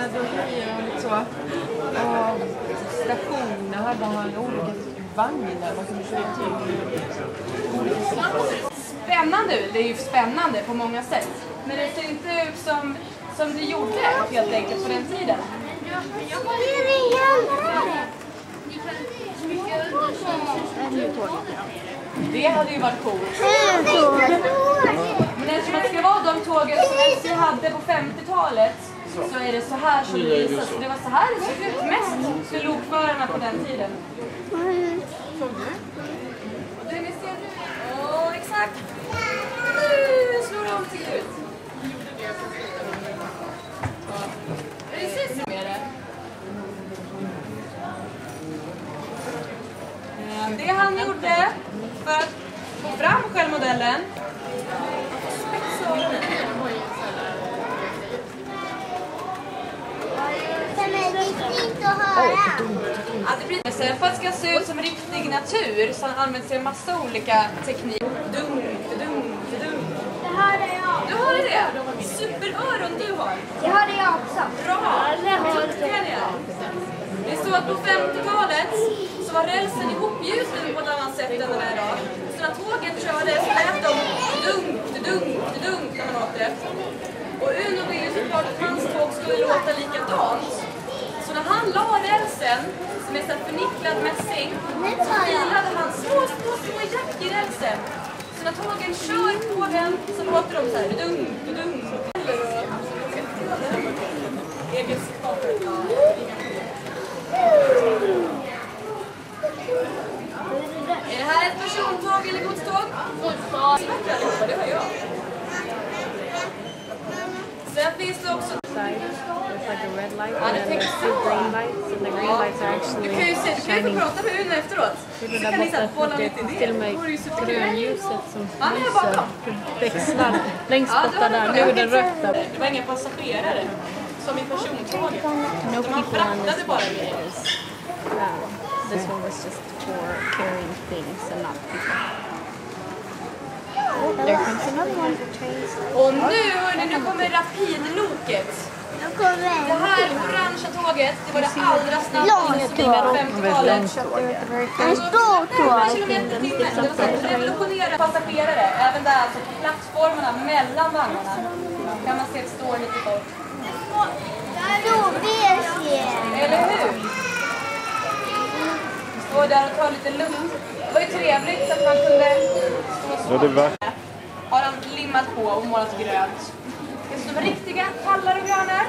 pedagogier och lite så. Och stationer hade han olika vagnar. Man kunde köra till olika sätt. Spännande, det är ju spännande på många sätt. Men det ser inte ut som det gjorde helt enkelt på den tiden. Det hade ju varit coolt. Men eftersom det ska vara de tågen som SJ hade på 50-talet så är det så här som det visas. Det var så här det såg ut mest för lokförarna på den tiden. Och det ni ser nu. Åh, exakt. Nu slår det om till ut. Precis med det. Det han gjorde för att få fram självmodellen. För att det ska se ut som riktig natur så han använder sig av massa olika teknik. Du har det? Superöron du har. Jag har det också. Bra! Det är så att på 50-talet så var rälsen ihopgjuten på ett annat sätt än den är idag. Så när tåget kördes lät de dunk när man åkte. Och Uno ville ju såklart att hans tåg skulle låta likadant. Så när han la rälsen, som är så förnicklad mässing, så filade han små jack i rälsen. Så när tågen kör på den så låter de så här dunk. Egenskaper. Är det här ett persontåg eller godståg? Godståg. Det har jag. Sen finns det också... It's like a red light and then there's two green lights and the green lights are actually du kan ju få prata med Uno efteråt. Så kan ni säga bolla lite idéer. Till och med grönljuset som lyser växlar längst borta där. Nu är det rött där. Det var inga passagerare som i persontåget. No Man people on fraktade this bara one med. because this one was just for carrying things and not people. Oh, there comes another one for trains. Och nu kommer rapidloket. Det här orangea tåget, det var det allra snabbaste som gick på 50-talet. En stor tåg. Det var revolutionerande passagerare. Även där, alltså på plattformarna mellan vagnarna kan man se att det står lite folk. Eller hur? Stå där och ta lite lugnt. Det var ju trevligt att man kunde stå så. Har han limmat på och målat grönt. Det är som riktiga tallar och björnar.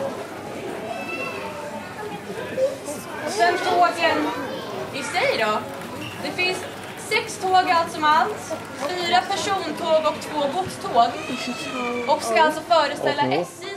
Och sen tågen i sig då. Det finns 6 tåg allt som allt. 4 persontåg och 2 godståg. Och ska alltså föreställa SJ